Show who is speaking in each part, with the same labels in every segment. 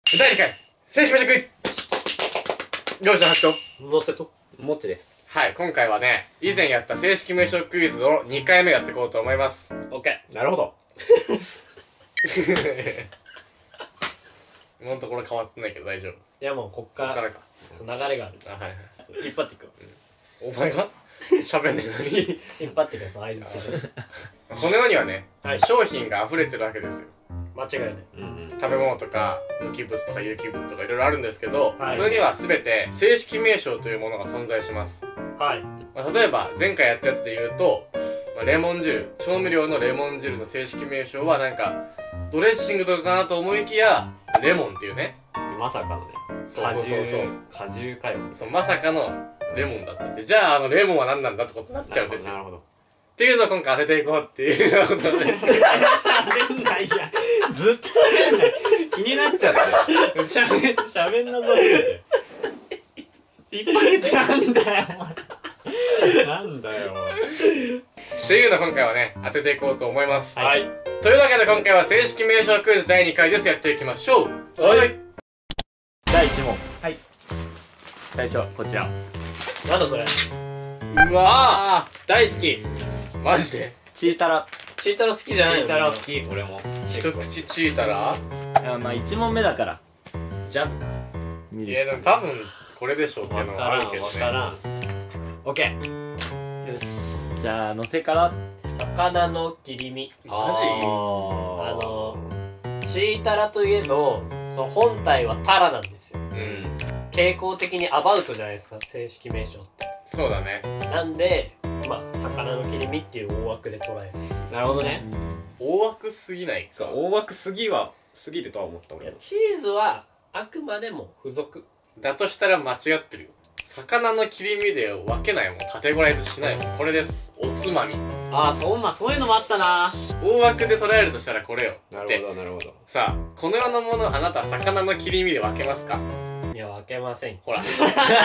Speaker 1: 第2回正式名称クイズ。両者発と
Speaker 2: のせともっちです。
Speaker 1: はい、今回はね、以前やった正式名称クイズを2回目やっていこうと思います。
Speaker 2: オッケー。なるほど。
Speaker 1: 今のところ変わってないけど大丈夫。
Speaker 2: いやもうこっから
Speaker 1: か。
Speaker 2: 流れがある。
Speaker 1: あ、はいはい。
Speaker 2: 引っ張っていく。
Speaker 1: お前が喋んねえのに
Speaker 2: 引っ張っていくよ、その合図中で。
Speaker 1: この世にはね、
Speaker 2: はい、
Speaker 1: 商品が溢れてるわけですよ。
Speaker 2: 間違いない。
Speaker 1: 食べ物とか無機物とか有機物とかいろいろあるんですけど、
Speaker 2: はい、
Speaker 1: それには全て正式名称というものが存在します。
Speaker 2: はい。
Speaker 1: 例えば前回やったやつで言うと、レモン汁、調味料のレモン汁の正式名称はなんかドレッシングとかかなと思いきやレモンっていうね。
Speaker 2: まさかのね、
Speaker 1: そう
Speaker 2: 果汁かよ。
Speaker 1: そう、まさかのレモンだったって。じゃあレモンは何なんだってことになっちゃうんですよ。
Speaker 2: なるほど。
Speaker 1: っていうのを今回当てていこうっていうことです。
Speaker 2: 喋んないや。ずっと喋んない。気になっちゃって。喋んなぞって引っ張れてなんだよお前。なんだよ
Speaker 1: っていうのを今回はね、当てていこうと思います。
Speaker 2: はい。
Speaker 1: というわけで今回は正式名称クイズ第2回です。やっていきましょう。
Speaker 2: はい。
Speaker 3: 第1問。
Speaker 2: はい。
Speaker 3: 最初はこちら。
Speaker 2: なんだそれ。
Speaker 1: うわー、
Speaker 2: 大好き。
Speaker 1: マジで
Speaker 3: チータラ。
Speaker 2: チータラ好きじゃないの？チータラ好き、俺も。
Speaker 1: 一口チータラ。
Speaker 3: まあ1問目だから
Speaker 2: ジャン
Speaker 3: 見る
Speaker 1: いやでも多分これでしょうっていうのはあるけどね。
Speaker 2: わからん。オッケー。
Speaker 3: よし、じゃあのせから。
Speaker 2: 魚の切り身。
Speaker 1: マジ？
Speaker 2: チータラといえど、その本体はタラなんですよ。
Speaker 1: うん。
Speaker 2: 傾向的にアバウトじゃないですか、正式名称って。
Speaker 1: そうだね。
Speaker 2: なんで、まあ魚の切り身っていう大枠で捉える。なるほどね。
Speaker 1: 大枠すぎないか。
Speaker 4: そう、大枠すぎるとは思った俺も。
Speaker 2: チーズはあくまでも付属
Speaker 1: だとしたら間違ってるよ。魚の切り身で分けないもん。カテゴライズしないもん。これです。おつまみ。
Speaker 2: ああ、そういうのもあったな。
Speaker 1: 大枠で捉えるとしたらこれよ。
Speaker 4: なるほどなるほど。
Speaker 1: さあ、この世のものあなた魚の切り身で分けますか？
Speaker 2: いや、分けません。
Speaker 1: ほら。
Speaker 3: じ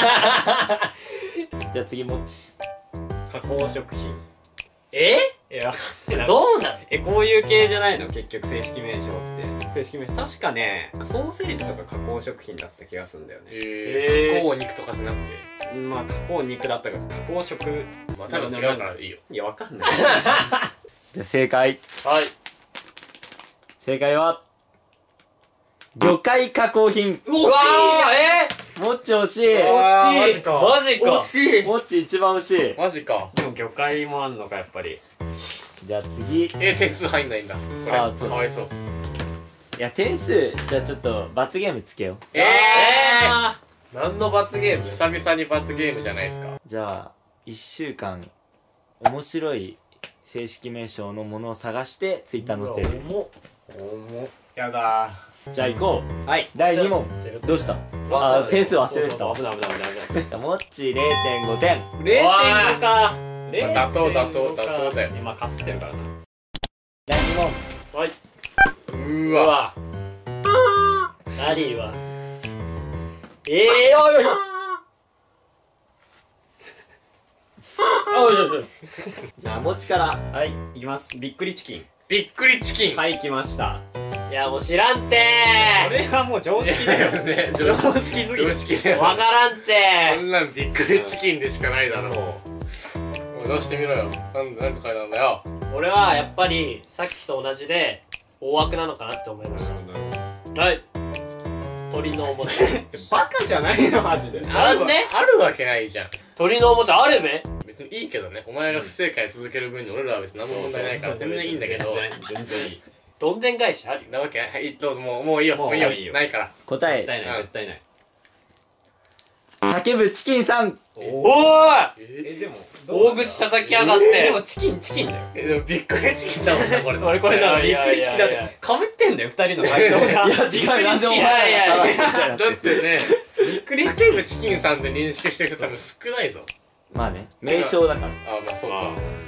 Speaker 3: ゃあ次もっち。
Speaker 4: 加工食品。
Speaker 2: いや、
Speaker 4: ど
Speaker 2: どうなの？
Speaker 4: こういう系じゃないの結局正式名称って。正式名称確かね、ソーセージとか加工食品だった気がするんだよね。
Speaker 1: 加工肉とかじゃなくて、
Speaker 4: まあ加工肉だったから加工食。
Speaker 1: まあ多分違うからいいよ。
Speaker 4: いや、わかんない。
Speaker 3: じゃあ正解。
Speaker 2: はい。
Speaker 3: 正解は魚介加工品。
Speaker 2: うわー、
Speaker 3: もっち惜しい。
Speaker 1: マジか。
Speaker 2: マジか。
Speaker 4: 惜しい。
Speaker 3: もっち一番惜しい。
Speaker 1: マジか。
Speaker 4: でも魚介もあんのかやっぱり。
Speaker 3: じゃあ次。
Speaker 1: 点数入んないんだ。これ
Speaker 3: あーそう
Speaker 1: かわいそう。
Speaker 3: いや点数、じゃあちょっと罰ゲームつけよう。
Speaker 2: 何の罰ゲーム？
Speaker 1: 久々に罰ゲームじゃないですか。
Speaker 3: じゃあ1週間面白い正式名称のものを探してツイッター載せる。
Speaker 1: やだ
Speaker 3: じゃあ行こう。
Speaker 4: はい。
Speaker 3: 第2問。どうした？あ、点数忘れてた。
Speaker 4: そうそう、危ない危ない危ない危ない。
Speaker 3: もっち 0.5 点。
Speaker 4: 0.5か。
Speaker 1: 妥当だよ。
Speaker 4: 今かすってるからな。
Speaker 3: 第2問。
Speaker 2: はい。
Speaker 1: うわ。
Speaker 2: ラリーはよいしょ。
Speaker 3: じゃあもっちから。
Speaker 4: はい、いきます。びっくりチキン。
Speaker 1: びっくりチキン。
Speaker 4: はい、来ました。
Speaker 2: いや、もう知らんて
Speaker 4: これはもう常識だよ
Speaker 1: ね。
Speaker 4: 常識すぎる。
Speaker 1: 常識だよ。
Speaker 2: わからんて
Speaker 1: こんなんびっくりチキンでしかないだろ。
Speaker 4: そう。
Speaker 1: もう出してみろよ。なんて書いてあるんだよ。
Speaker 2: 俺はやっぱりさっきと同じで大枠なのかなって思いました。はい。鳥のおもちゃ。
Speaker 4: バカじゃないのマジで。
Speaker 2: なんで？
Speaker 1: あるわけないじゃん。
Speaker 2: 鳥のおもちゃあるべ？
Speaker 1: 別にいいけどね。お前が不正解続ける分に俺らは別に何も問題ないから全然いいんだけど。
Speaker 4: 全然いい。
Speaker 2: どんでん返しあるよ。
Speaker 1: なわけない。はい、どうぞもういいよ。もういいよ。ないから。
Speaker 3: 答え。
Speaker 4: 絶対ない絶対ない。
Speaker 3: 叫ぶチキンさん。
Speaker 2: おーい！
Speaker 4: でも
Speaker 2: 大口叩きやがって。
Speaker 4: でもチキンだよ。
Speaker 1: でもびっくりチキンだもんなこれ。
Speaker 4: 俺これだびっくりチキンだってかぶってんだよ二人の回答が。
Speaker 3: いや違う、なんでお前ら正しいみたいになってる。
Speaker 1: だってね、
Speaker 4: びっくり
Speaker 1: 叫ぶチキンさんで認識してる人多分少ないぞ。
Speaker 3: まあね、名称だから。
Speaker 1: あ、まあそうか。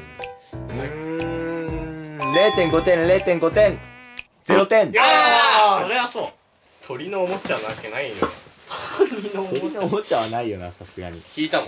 Speaker 3: 0.5点、0.5点、0点。
Speaker 1: ああ、それはそう。鳥のおもちゃなわけないよ。
Speaker 3: 鳥のおもちゃはないよな、さすがに。
Speaker 1: 聞いたもん。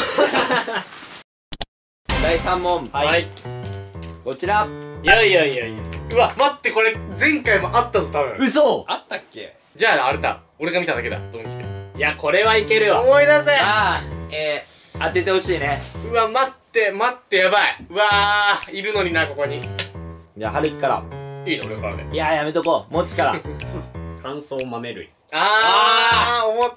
Speaker 3: 第3問。
Speaker 2: はい。
Speaker 3: こちら。
Speaker 2: いや。
Speaker 1: うわ、待って、これ前回もあったぞ多分。
Speaker 3: 嘘。
Speaker 4: あったっけ？
Speaker 1: じゃああれだ、俺が見ただけだ、ドンキで。
Speaker 2: いやこれはいけるわ。
Speaker 1: 思い出せ。
Speaker 3: ああ当ててほしいね。
Speaker 1: うわ、待ってやばい。うわー、いるのにな、ここに。
Speaker 3: じゃあ春樹から。
Speaker 1: いいの俺からね。
Speaker 3: いややめとこう、もっちから。
Speaker 4: 乾燥豆類。
Speaker 1: 思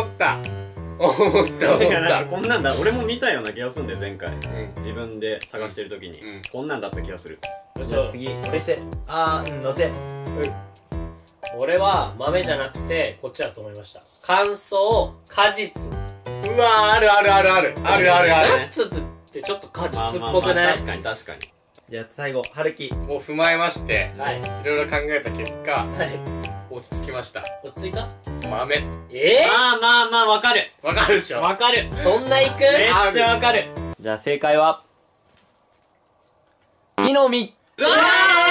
Speaker 1: った
Speaker 4: いやなんかこんなんだ、俺も見たような気がするんだよ前回。
Speaker 1: うん
Speaker 4: 自分で探してる時に、
Speaker 1: うん
Speaker 4: こんなんだった気がする。
Speaker 3: じゃあ次乗せ。乗せ。
Speaker 2: 俺は豆じゃなくてこっちだと思いました。乾燥果実。
Speaker 1: うわー、ある
Speaker 2: ナッツってちょっっと果実っぽくない？
Speaker 4: 確かに確かに。
Speaker 3: じゃあ最後春樹。
Speaker 1: を踏まえまして
Speaker 2: はい
Speaker 1: いろいろ考えた結果
Speaker 2: はい
Speaker 1: 落ち着きました。
Speaker 2: 落ち着いた？
Speaker 1: 豆。
Speaker 4: まあわかる
Speaker 1: わかるでしょ。
Speaker 4: わかる。
Speaker 2: そんないく？
Speaker 4: めっちゃわかる。
Speaker 3: じゃあ正解は木の実。
Speaker 1: うわー、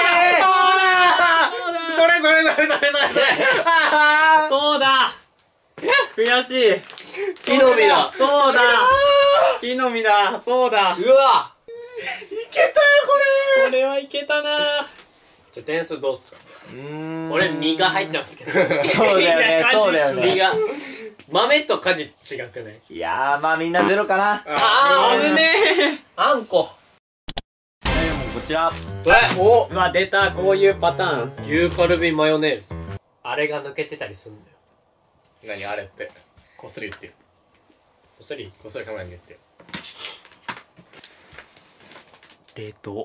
Speaker 1: それ
Speaker 4: そうだ悔しい。
Speaker 2: 木の実だ。
Speaker 4: そうだ木の実だ。そうだ。
Speaker 2: うわ
Speaker 4: これはいけたな。
Speaker 2: じゃあ点数どうすか？俺実が入ってますけど
Speaker 3: そうだよね、そうだよね。
Speaker 2: 実が豆と果実違くない？
Speaker 3: いやーまあみんなゼロかな。
Speaker 2: 危ねえ。あんこ。
Speaker 3: こちら。
Speaker 1: お
Speaker 4: うわ出た、こういうパターン。
Speaker 2: 牛カルビマヨネーズ。あれが抜けてたりすんだよ。
Speaker 1: 何あれってこっそり言ってよ。
Speaker 2: こっそり
Speaker 1: こっそりカメラに言ってよ。
Speaker 2: 冷凍。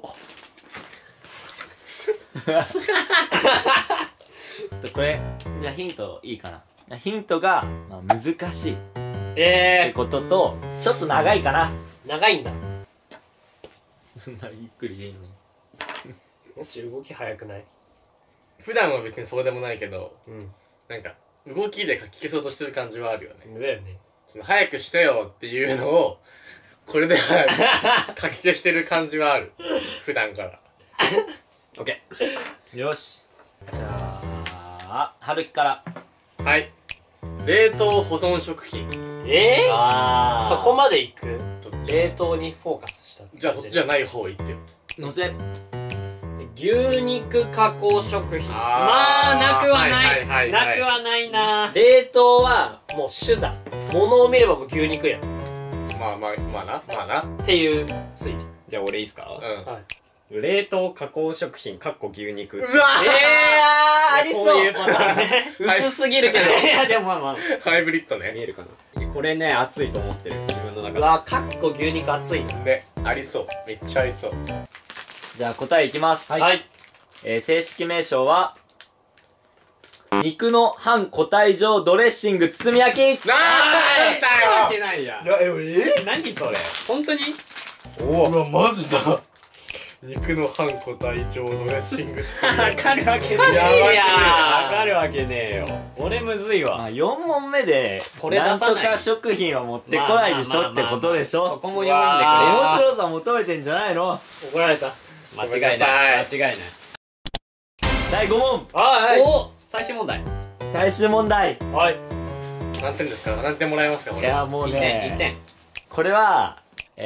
Speaker 3: これじゃあヒントいいかな。ヒントが、まあ、難しいってこととちょっと長いかな。
Speaker 2: 長いんだ。
Speaker 3: そんなゆっくりでいいのに。
Speaker 2: もっち動き早くない？
Speaker 1: 普段は別にそうでもないけど
Speaker 2: うん。
Speaker 1: なんか動きで書き消そうとしてる感じはあるよね。
Speaker 2: だよね。
Speaker 1: その早くしてよっていうのをこれで早く書き消してる感じはある普段から。
Speaker 4: オッケ
Speaker 3: よし。じゃあ春樹から。
Speaker 1: はい、冷凍保存食品。
Speaker 2: そこまでいく？
Speaker 1: どっち？
Speaker 2: 冷凍にフォーカスした。
Speaker 1: じゃあそっちじゃない方言ってよ。
Speaker 3: のせ。
Speaker 2: 牛肉加工食品。
Speaker 4: まあなくはない
Speaker 1: はい
Speaker 4: なくはないな。
Speaker 2: 冷凍はもう主だ。物を見ればもう牛肉やんっ
Speaker 1: まあな
Speaker 2: ていう推理。
Speaker 4: じゃあ俺いいっすか。
Speaker 1: うん。
Speaker 2: はい。
Speaker 4: 冷凍加工食品かっこ牛肉。
Speaker 1: うわ
Speaker 2: あり
Speaker 4: こういうパターンね。
Speaker 2: 薄すぎるけど。
Speaker 4: いやでもまあ
Speaker 1: ハイブリッドね。
Speaker 4: 見えるかな。これね熱いと思ってる自分の中で。
Speaker 2: うわ、かっこ牛肉熱いな。
Speaker 1: ね、ありそう。めっちゃありそう。
Speaker 3: じゃあ答えいきます。
Speaker 2: はい。
Speaker 3: 正式名称は肉の半個体状ドレッシング包み焼き。
Speaker 1: なん
Speaker 4: わけ
Speaker 1: だよ。
Speaker 4: ないや。
Speaker 1: いや
Speaker 4: 何それ本当に。
Speaker 1: うわマジだ。肉の半個体状ドレッシング包み
Speaker 4: わ
Speaker 1: 焼き。
Speaker 4: かるわけね
Speaker 2: おかしい
Speaker 4: え。
Speaker 2: や
Speaker 4: わかるわけねえよ。俺むずい
Speaker 3: ま
Speaker 4: わ。
Speaker 3: あ4問目で
Speaker 4: これ出
Speaker 3: なんと
Speaker 4: さない
Speaker 3: か食品は持ってこないでしょってことでし
Speaker 4: そ
Speaker 3: ょ。
Speaker 4: こも読んでくれ。
Speaker 1: わ
Speaker 3: 面白さ求めてんじゃないの。
Speaker 2: 怒られた。
Speaker 4: 間違いない間違いない。
Speaker 3: 第5問
Speaker 2: はい。
Speaker 4: お最終問題。
Speaker 3: 最終問題。
Speaker 2: はい。
Speaker 1: 何点ですか？何点もらえますかこれ？
Speaker 3: いやもう
Speaker 4: 1点1
Speaker 3: ね
Speaker 4: 点。
Speaker 3: これは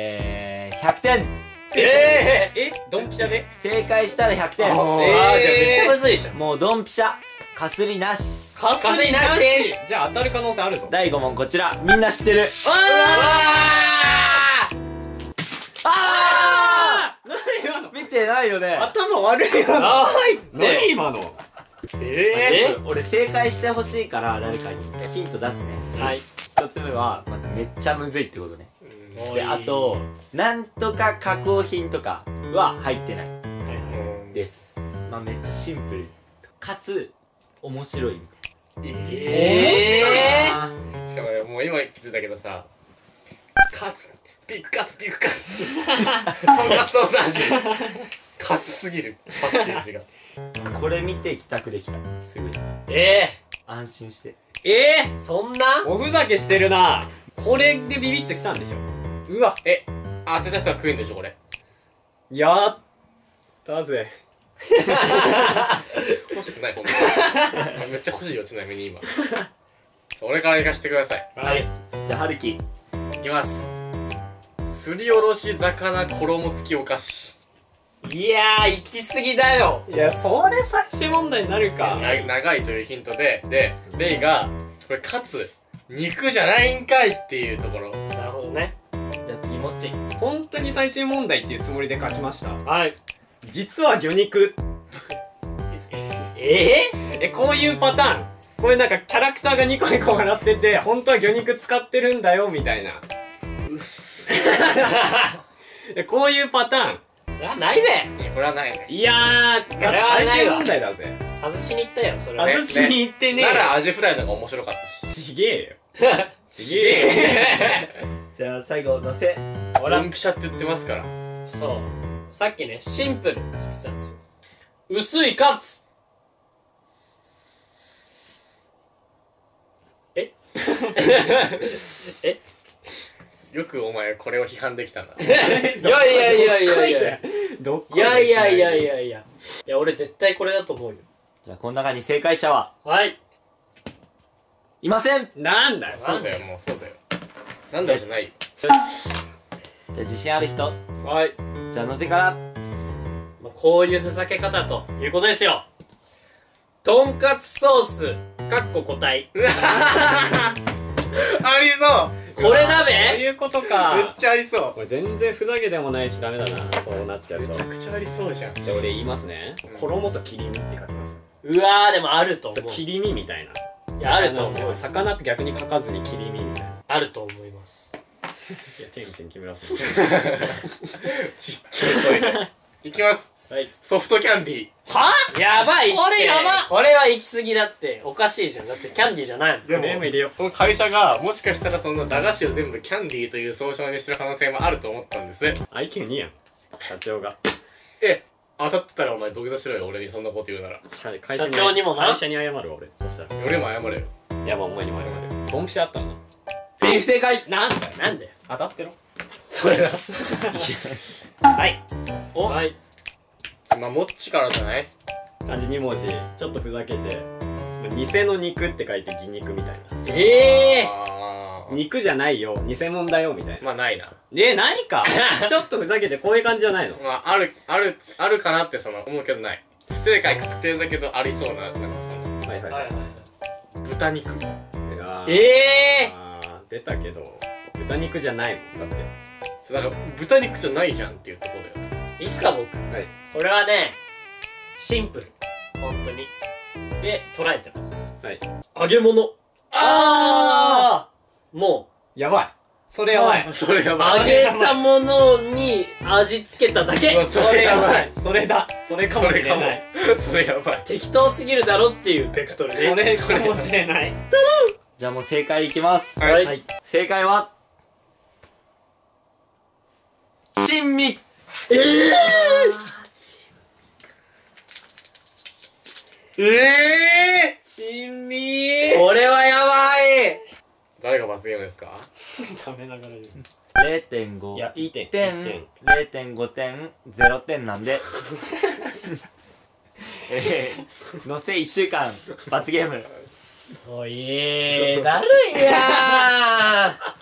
Speaker 3: 100点。
Speaker 4: ドンピシャで。
Speaker 3: 正解したら100点。
Speaker 1: あー
Speaker 2: あー、じゃあめっちゃむずいじゃん。
Speaker 3: もうドンピシャかすりなし。
Speaker 4: か
Speaker 2: すりなし。
Speaker 4: じゃあ当たる可能性あるぞ。
Speaker 3: 第5問こちらみんな知ってる。あ
Speaker 4: 何今の。
Speaker 3: ー見てないよね。
Speaker 4: 頭悪いよ。
Speaker 2: はいって。
Speaker 4: 何今の。
Speaker 3: 俺正解してほしいから誰かにヒント出すね。
Speaker 2: はい。
Speaker 3: 一つ目はまずめっちゃむずいってことね。
Speaker 1: うん
Speaker 3: であとなんとか加工品とかは入ってない
Speaker 1: うん
Speaker 3: です。まあめっちゃシンプルかつ面白いみたいな。
Speaker 1: しかもねもう今気づいたけどさ、カツビッグカツとんかつソース味カツすぎるパッケージが。
Speaker 3: これ見て帰宅できたすぐに安心して。
Speaker 2: そんな？
Speaker 4: おふざけしてるな。これでビビッときたんでしょ。うわ
Speaker 1: 当てた人は食うんでしょこれ。
Speaker 4: やったぜ。
Speaker 1: 欲しくないほんとにめっちゃ欲しいよちなみに今。俺から行かしてください。
Speaker 2: はい。
Speaker 3: じゃあ春樹。
Speaker 1: いきます。すりおろし魚衣付きお菓子。
Speaker 2: いやー行き過ぎだよ。
Speaker 4: いやそれ最終問題になるか。
Speaker 1: 長いというヒントでレイがこれかつ肉じゃないんかいっていうところ。
Speaker 2: なるほどね。
Speaker 3: じゃあ次もっち。
Speaker 4: 本当に最終問題っていうつもりで書きました。
Speaker 2: はい。
Speaker 4: 実は魚肉。こういうパターン。これなんかキャラクターがニコニコ笑ってて本当は魚肉使ってるんだよみたいな。
Speaker 1: うっす
Speaker 4: こういうパターン。
Speaker 2: それはないべ。
Speaker 1: いやこれはないね。
Speaker 4: いやー、
Speaker 2: これはないわ
Speaker 4: 最終問題だぜ。
Speaker 2: 外しに行ったよそれは。
Speaker 4: 外しに行ってね
Speaker 1: ならアジフライの方が面白かったし。
Speaker 4: ちげえよ。ちげえよ。
Speaker 3: じゃあ最後のせ。
Speaker 2: 俺は
Speaker 1: ドンピシャって言ってますから。
Speaker 2: そうさっきねシンプルって言ってたんですよ。薄いカツ。
Speaker 1: よくお前これを批判できたな。
Speaker 2: いやいやいやいやいや
Speaker 4: どっこ
Speaker 2: いやいやいやいやいやいや俺絶対これだと思うよ。
Speaker 3: じゃあこの中に正解者は
Speaker 2: はい
Speaker 3: いません。
Speaker 4: なんだよ。
Speaker 1: そうだよもうそうだよ。なんだよじゃないよ。
Speaker 2: よし
Speaker 3: じゃあ自信ある人。
Speaker 2: はい、
Speaker 3: じゃあのせから。
Speaker 2: まあ、こういうふざけ方ということですよ。とんかつソースかっこ個体
Speaker 1: ありそう。
Speaker 2: これだ
Speaker 4: そう
Speaker 2: べ。
Speaker 4: いうこと
Speaker 1: めっ
Speaker 4: か。
Speaker 1: ちゃありそう。
Speaker 4: これ全然ふざけでもないしダメだな。そうなっちゃうと。
Speaker 1: めちゃくちゃありそうじゃん。
Speaker 4: で俺言いますね。衣と切り身って書きます。
Speaker 2: うわーでもあると思う。
Speaker 4: 切り身みたいな。
Speaker 2: いやあると思う。
Speaker 4: 魚って逆に書かずに切り身みたいな。
Speaker 2: あると思います。
Speaker 4: いや天心木村さん。
Speaker 1: ちっちゃい声で。いきます。
Speaker 2: はい。
Speaker 1: ソフトキャンディー。
Speaker 2: はやばいって。
Speaker 4: これやば
Speaker 2: これは行き過ぎだって。おかしいじゃん。だってキャンディーじゃないもん。
Speaker 1: で
Speaker 4: クレーム入れよ
Speaker 1: この会社がもしかしたらその駄菓子を全部キャンディーという総称にしてる可能性もあると思ったんです。
Speaker 4: 愛犬にやん。社長が。
Speaker 1: 当たってたらお前土下座しろよ俺にそんなこと言うなら。
Speaker 4: 会社
Speaker 2: 社長にもな
Speaker 4: 会社に謝るわ俺。そしたら。
Speaker 1: 俺も謝れよ。
Speaker 4: いやまあお前にも謝る。ドンピシャあったのな。
Speaker 3: 全員不正解。
Speaker 4: なんだよ。
Speaker 2: なんだよ。
Speaker 4: 当たってろ。
Speaker 1: それだ。
Speaker 4: はい。
Speaker 2: はい。
Speaker 1: まあもっちからじゃない？
Speaker 4: 漢字2文字ちょっとふざけて偽の肉って書いて偽肉みたいな
Speaker 1: あー
Speaker 4: 肉じゃないよ偽物だよみたいな
Speaker 1: まあないな。
Speaker 4: ないかちょっとふざけてこういう感じじゃないの
Speaker 1: まああるかなってその思うけどない。不正解確定だけどありそうななんかその
Speaker 4: はいはい
Speaker 2: はいはい。
Speaker 1: 豚肉。
Speaker 4: あー
Speaker 2: え
Speaker 4: あー出たけど豚肉じゃないもんだって
Speaker 1: そうだから豚肉じゃないじゃんっていうところだよ。
Speaker 2: いいっすか僕。
Speaker 4: はい
Speaker 2: これはねシンプル本当にで捉えてます。
Speaker 4: はい
Speaker 2: 揚げ物。ああも
Speaker 4: やばいそれやばい
Speaker 1: それや
Speaker 2: う
Speaker 1: ばい。
Speaker 2: 揚げたものに味付けただけ。
Speaker 1: うわそれやばい。
Speaker 4: それだそれかもしれない
Speaker 1: それやばい。
Speaker 2: 適当すぎるだろっていうベクトルで。
Speaker 4: それかもしれない
Speaker 3: じゃあもう正解いきます。
Speaker 1: はい
Speaker 2: はい。
Speaker 3: 正解は珍味。
Speaker 4: 珍味
Speaker 2: これはやばい。
Speaker 1: 誰が罰ゲームですか？
Speaker 4: 食べながら言う
Speaker 3: 0.5
Speaker 4: いやいい点
Speaker 3: 点
Speaker 4: いい点
Speaker 3: 0.5点0点なんでのせ1週間罰ゲーム。
Speaker 2: おいだるいやー